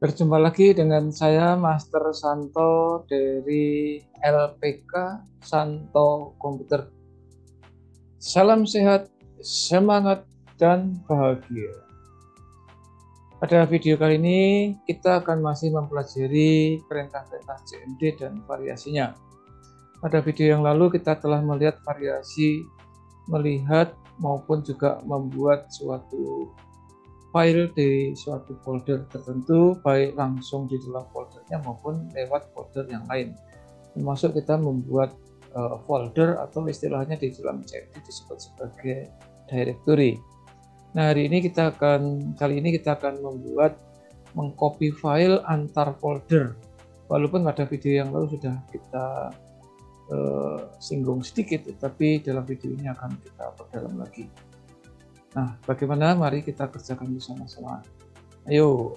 Berjumpa lagi dengan saya Master Santo dari LPK Santo Komputer. Salam sehat, semangat, dan bahagia. Pada video kali ini kita akan masih mempelajari perintah-perintah CMD dan variasinya. Pada video yang lalu kita telah melihat variasi melihat maupun juga membuat suatu file di suatu folder tertentu, baik langsung di dalam foldernya maupun lewat folder yang lain. Termasuk kita membuat folder atau istilahnya di dalam CMD disebut sebagai directory. Nah, kali ini kita akan membuat mengcopy file antar folder. Walaupun pada video yang lalu sudah kita singgung sedikit, tapi dalam video ini akan kita perdalam lagi. Nah, bagaimana? Mari kita kerjakan bersama-sama. Ayo.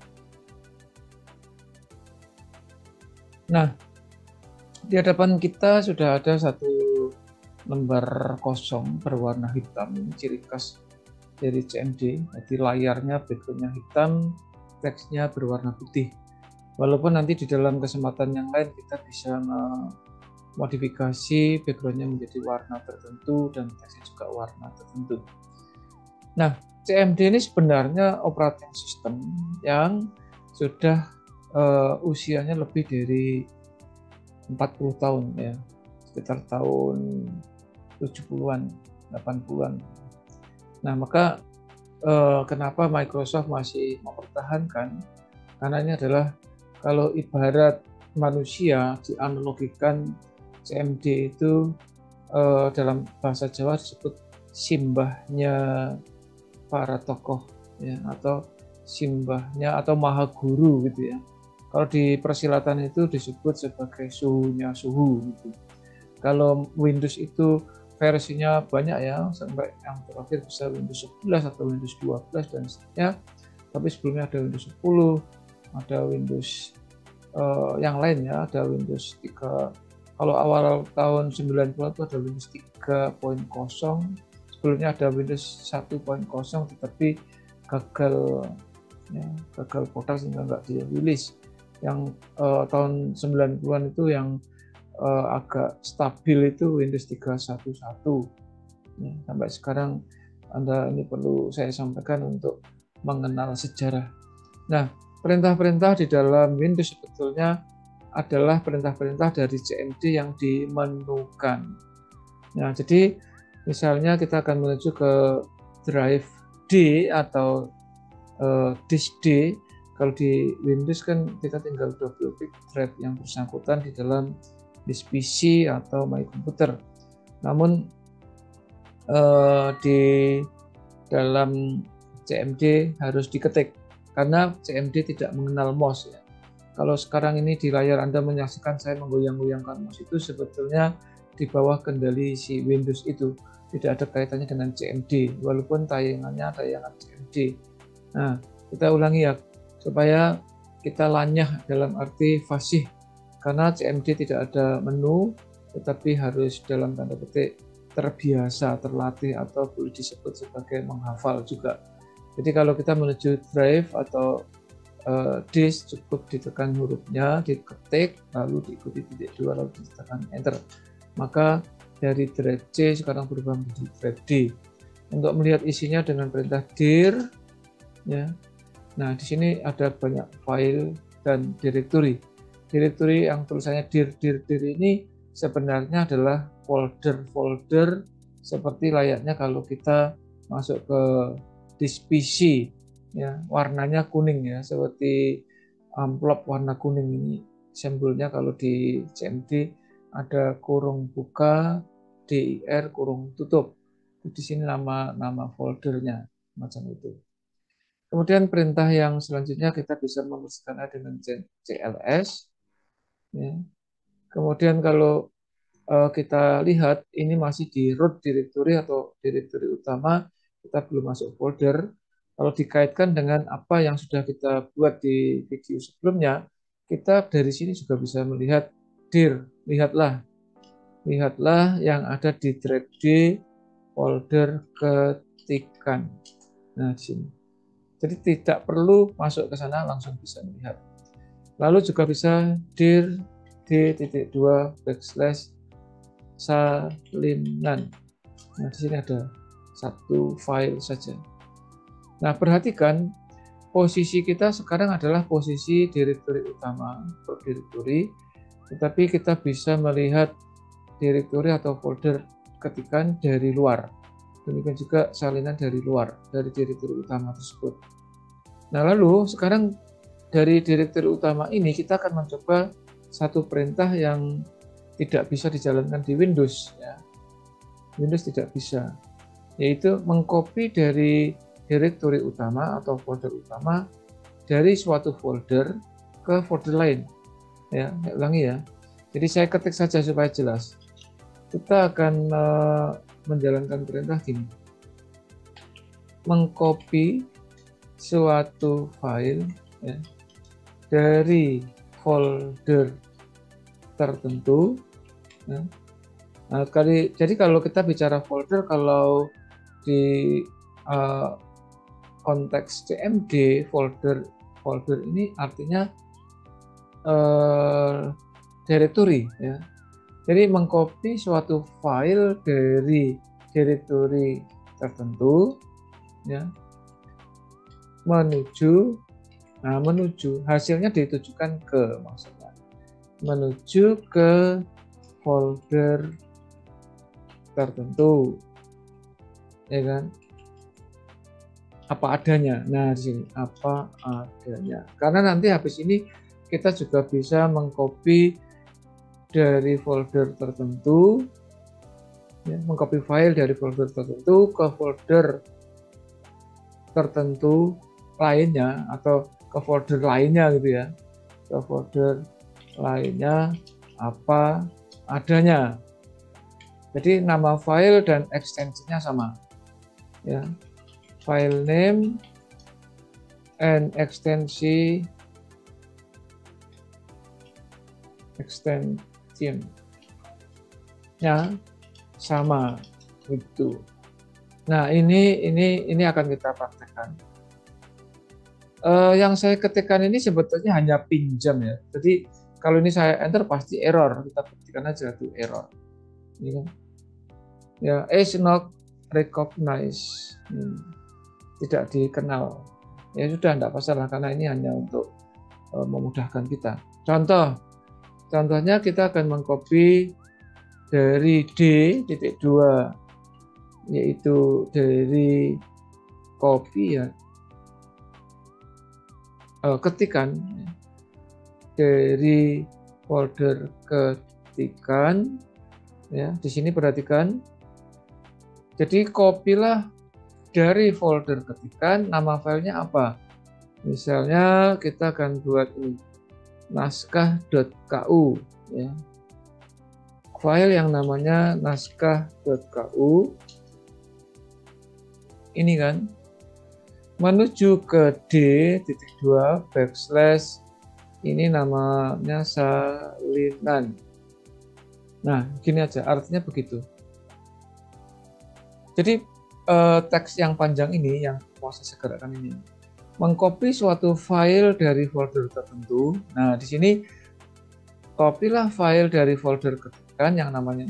Nah, di hadapan kita sudah ada satu lembar kosong berwarna hitam. Ini ciri khas dari CMD. Jadi layarnya backgroundnya hitam, teksnya berwarna putih. Walaupun nanti di dalam kesempatan yang lain kita bisa modifikasi backgroundnya menjadi warna tertentu dan teksnya juga warna tertentu. Nah, CMD ini sebenarnya operating system yang sudah usianya lebih dari 40 tahun ya, sekitar tahun 70-an, 80-an. Nah, maka kenapa Microsoft masih mempertahankan? Karena ini adalah kalau ibarat manusia dianalogikan CMD itu dalam bahasa Jawa disebut simbahnya para tokoh ya, atau simbahnya atau maha guru gitu ya. Kalau di persilatan itu disebut sebagai suhunya suhu gitu. Kalau Windows itu versinya banyak ya, sampai yang terakhir bisa Windows 11 atau Windows 12 dan seterusnya. Tapi sebelumnya ada Windows 10, ada Windows yang lain ya, ada Windows 3. Kalau awal tahun 90 itu ada Windows 3.0, sebelumnya ada Windows 1.0 tetapi gagal produk sehingga nggak dirilis. Yang tahun 90-an itu yang agak stabil itu Windows 3.1.1 ya, sampai sekarang. Ini perlu saya sampaikan untuk mengenal sejarah. Nah, perintah-perintah di dalam Windows sebetulnya adalah perintah-perintah dari CMD yang dimenukan. Nah, jadi misalnya kita akan menuju ke drive D atau disk D. Kalau di Windows kan kita tinggal double klik drive yang bersangkutan di dalam disk PC atau My Computer. Namun di dalam CMD harus diketik karena CMD tidak mengenal mouse ya. Kalau sekarang ini di layar Anda menyaksikan saya menggoyang-goyangkan mouse, itu sebetulnya di bawah kendali si Windows itu, tidak ada kaitannya dengan CMD walaupun tayangannya tayangan CMD. Nah, kita ulangi ya supaya kita lanyah dalam arti fasih, karena CMD tidak ada menu tetapi harus dalam tanda petik terbiasa, terlatih, atau boleh disebut sebagai menghafal juga. Jadi kalau kita menuju drive atau disk, cukup ditekan hurufnya, diketik, lalu diikuti titik 2, lalu ditekan enter. Maka dari drive C sekarang berubah menjadi drive D. Untuk melihat isinya dengan perintah dir, ya. Nah, di sini ada banyak file dan directory. Directory yang tulisannya dir ini sebenarnya adalah folder-folder seperti layaknya kalau kita masuk ke disk PC ya, warnanya kuning ya, seperti amplop warna kuning ini simbolnya. Kalau di CMD ada kurung buka, dir kurung tutup. Di sini nama foldernya macam itu. Kemudian perintah yang selanjutnya kita bisa menuliskannya dengan cls ya. Kemudian kalau kita lihat ini masih di root directory atau directory utama, kita belum masuk folder. Kalau dikaitkan dengan apa yang sudah kita buat di video sebelumnya, kita dari sini juga bisa melihat dir. Lihatlah yang ada di drive D folder ketikan. Nah, di sini. Jadi tidak perlu masuk ke sana, langsung bisa melihat. Lalu juga bisa dir d.2 backslash salinan. Nah, di sini ada satu file saja. Nah, perhatikan posisi kita sekarang adalah posisi direktori utama atau direktori, tetapi kita bisa melihat direktori atau folder ketikan dari luar. Demikian juga salinan dari luar, dari direktori utama tersebut. Nah, lalu sekarang dari direktori utama ini kita akan mencoba satu perintah yang tidak bisa dijalankan di Windows. Ya. Windows tidak bisa, yaitu mengcopy dari direktori utama atau folder utama dari suatu folder ke folder lain. Ya, saya ulangi ya. Jadi saya ketik saja supaya jelas. Kita akan menjalankan perintah gini. Mengcopy suatu file ya, dari folder tertentu. Ya. Nah, jadi kalau kita bicara folder, kalau di konteks CMD, folder ini artinya directory ya. Jadi mengcopy suatu file dari directory tertentu ya, menuju hasilnya ditujukan ke, maksudnya menuju ke folder tertentu, ya kan? Apa adanya. Nah, di sini apa adanya. Karena nanti habis ini kita juga bisa mengcopy dari folder tertentu, ya, mengcopy file dari folder tertentu ke folder tertentu lainnya atau ke folder lainnya gitu ya, ke folder lainnya apa adanya. Jadi nama file dan ekstensinya sama ya, file name and ekstensinya sama gitu. Nah, ini akan kita praktekkan. Yang saya ketikkan ini sebetulnya hanya pinjam ya. Jadi kalau ini saya enter pasti error. Kita buktikan aja itu error. Ini kan. Ya, is not recognized. Tidak dikenal. Ya sudah, tidak masalah karena ini hanya untuk memudahkan kita. Contohnya kita akan mengcopy dari D.2, yaitu dari copy ya, ketikan dari folder ketikan ya. Di sini perhatikan, jadi copy-lah dari folder ketikan, nama filenya apa, misalnya kita akan buat ini naskah.ku ya, file yang namanya naskah.ku ini kan, menuju ke D.2 backslash ini namanya salinan. Nah, gini aja, artinya begitu. Jadi teks yang panjang ini yang mau saya segerakan ini, mengcopy suatu file dari folder tertentu. Nah, di sini copy-lah file dari folder ketikan yang namanya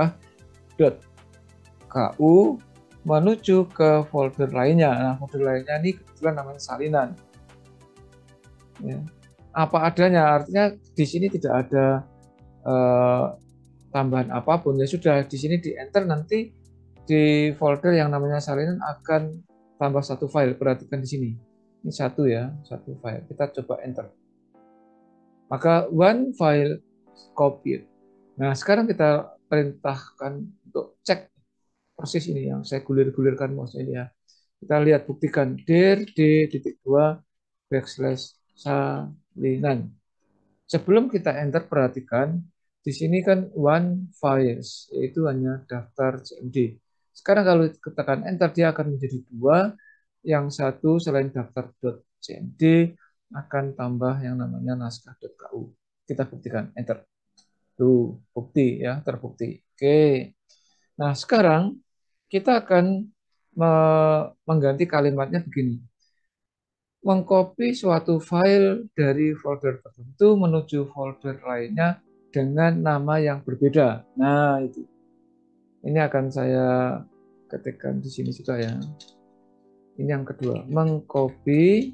naskah.ku menuju ke folder lainnya. Nah, folder lainnya ini kebetulan namanya salinan. Ya. Apa adanya, artinya di sini tidak ada tambahan apapun. Ya sudah, di sini di enter, nanti di folder yang namanya salinan akan tambah satu file. Perhatikan di sini. Ini satu ya, satu file. Kita coba enter. Maka one file copied. Nah, sekarang kita perintahkan untuk cek persis ini yang saya gulir-gulirkan mouse ini ya. Kita lihat, buktikan dir D.2 backslash salinan. Sebelum kita enter, perhatikan di sini kan one files, yaitu hanya daftar CMD. Sekarang kalau tekan enter, dia akan menjadi dua. Yang satu selain daftar.cmd akan tambah yang namanya naskah.ku. Kita buktikan, enter. Tuh, bukti ya, terbukti. Oke. Nah, sekarang kita akan mengganti kalimatnya begini. mengcopy suatu file dari folder tertentu menuju folder lainnya dengan nama yang berbeda. Nah, itu. Ini akan saya ketikkan di sini juga ya. Ini yang kedua, mengcopy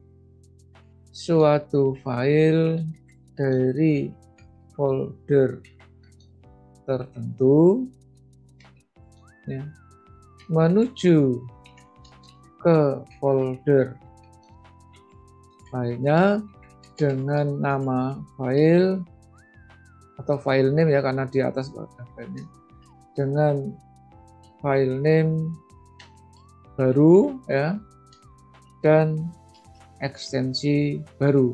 suatu file dari folder tertentu ya, menuju ke folder lainnya dengan nama file atau file name ya, karena di atas ada file name, dengan file name baru ya, dan ekstensi baru,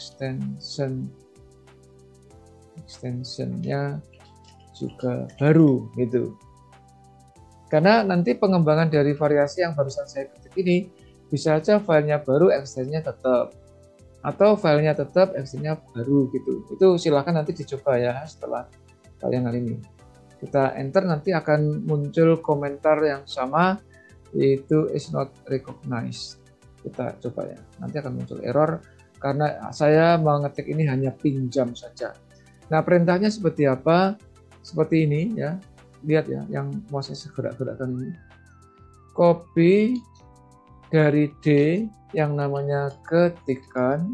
extensionnya juga baru gitu. Karena nanti pengembangan dari variasi yang barusan saya ketik ini bisa aja filenya baru, ekstensinya tetap, atau filenya tetap, ekstensinya baru gitu. Itu silakan nanti dicoba ya setelah kalian hal ini. Kita enter, nanti akan muncul komentar yang sama, yaitu is not recognized. Kita coba ya, nanti akan muncul error karena saya mengetik ini hanya pinjam saja. Nah, perintahnya seperti apa? Seperti ini ya, lihat ya, yang mau saya gerak-gerakkan ini. Copy dari D yang namanya ketikan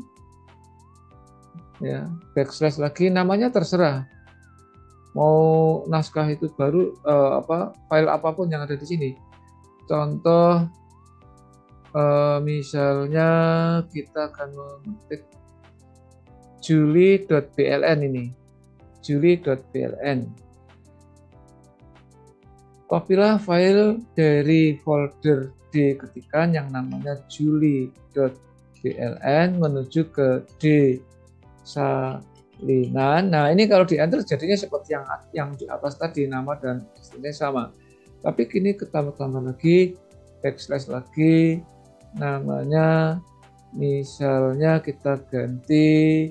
ya, backslash lagi, namanya terserah. Mau naskah itu baru file apapun yang ada di sini. Contoh misalnya kita akan mengetik juli.bln ini. Juli.bln. Kopilah file dari folder D ketikan yang namanya juli.bln menuju ke D salinan. Nah, ini kalau di enter jadinya seperti yang di atas tadi, nama dan istilah sama. Tapi kini kita tambah lagi, backslash lagi, namanya misalnya kita ganti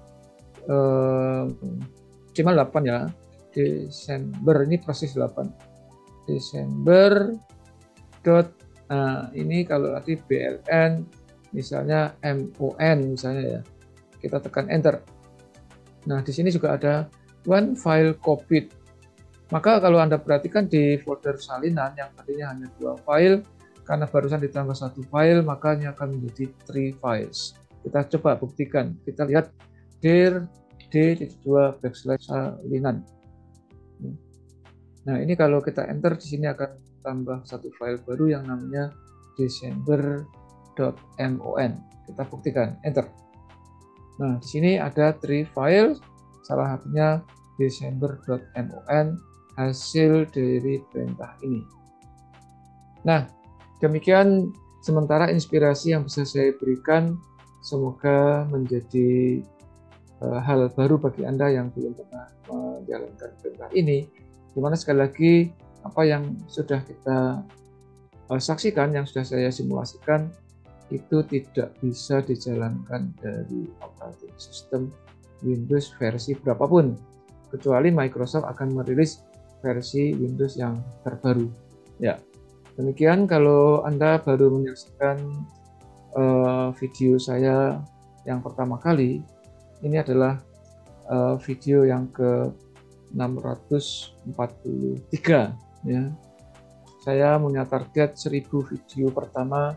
cuma 8 ya, Desember, ini proses 8, Desember dot, nah ini kalau tadi BLN misalnya MON misalnya ya, kita tekan enter. Nah, di sini juga ada one file copied. Maka kalau Anda perhatikan di folder salinan yang tadinya hanya 2 file, karena barusan ditambah 1 file, maka ini akan menjadi 3 files. Kita coba buktikan. Kita lihat dir D2 backslash salinan. Nah, ini kalau kita enter di sini akan tambah 1 file baru yang namanya december.mon. Kita buktikan, enter. Nah, di sini ada 3 file, salah satunya december.mon, hasil dari perintah ini. Nah, demikian sementara inspirasi yang bisa saya berikan, semoga menjadi hal baru bagi Anda yang belum pernah menjalankan perintah ini, dimana sekali lagi apa yang sudah kita saksikan, yang sudah saya simulasikan, itu tidak bisa dijalankan dari operating system Windows versi berapapun, kecuali Microsoft akan merilis versi Windows yang terbaru. Ya, demikian. Kalau Anda baru menyaksikan video saya yang pertama kali, ini adalah video yang ke-643 ya. Saya punya target 1000 video pertama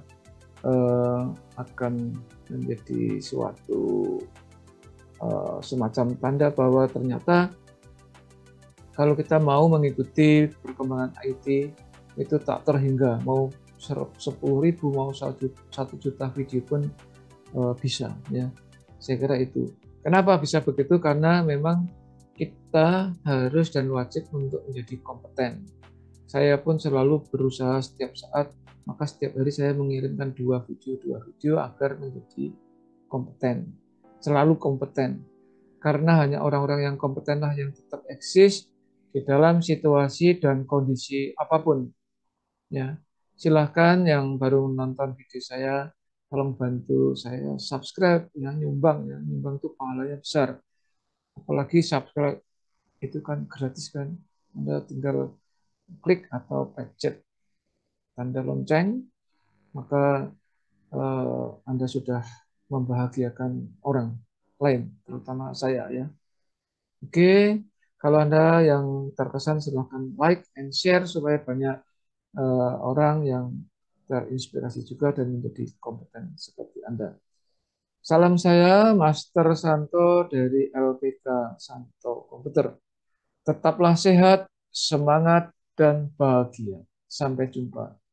akan menjadi suatu semacam tanda bahwa ternyata kalau kita mau mengikuti perkembangan IT itu tak terhingga, mau 10.000 mau 1 juta video pun bisa ya. Saya kira itu. Kenapa bisa begitu? Karena memang kita harus dan wajib untuk menjadi kompeten. Saya pun selalu berusaha setiap saat, maka setiap hari saya mengirimkan 2 video agar menjadi kompeten. Selalu kompeten. Karena hanya orang-orang yang kompetenlah yang tetap eksis di dalam situasi dan kondisi apapun. Ya, silahkan yang baru menonton video saya, tolong bantu saya subscribe ya, nyumbang itu pahalanya besar. Apalagi subscribe itu kan gratis kan, Anda tinggal klik atau pencet tanda lonceng, maka Anda sudah membahagiakan orang lain, terutama saya ya. Oke, kalau Anda yang terkesan silahkan like and share supaya banyak orang yang terinspirasi juga dan menjadi kompeten seperti Anda. Salam saya, Master Santo dari LPK Santo Komputer. Tetaplah sehat, semangat, dan bahagia. Sampai jumpa.